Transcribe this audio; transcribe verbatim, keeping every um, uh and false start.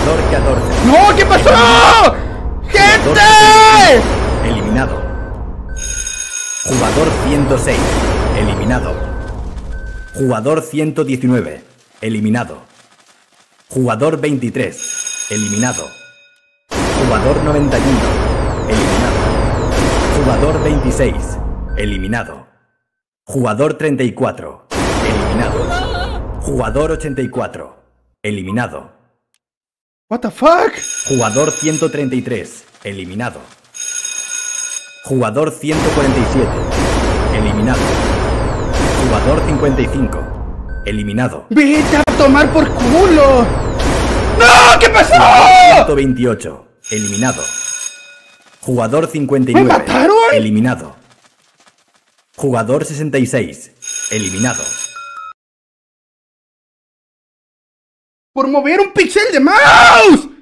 Jugador catorce. ¡No! ¿Qué pasó? ¡Gente! Eliminado. Jugador ciento seis. Eliminado. Jugador ciento diecinueve. Eliminado. Jugador veintitrés. Eliminado. Jugador noventa y uno. Eliminado. Jugador veintiséis. Eliminado. Jugador treinta y cuatro. Eliminado. Jugador ochenta y cuatro. Eliminado. What the fuck? Jugador ciento treinta y tres. Eliminado. Jugador ciento cuarenta y siete. Eliminado. Jugador cincuenta y cinco. Eliminado. ¡Vete a tomar por culo! ¡No! ¿Qué pasó? ciento veintiocho. Eliminado. Jugador cincuenta y nueve. ¿Me mataron? Eliminado. Jugador sesenta y seis. Eliminado. Por mover un píxel de mouse.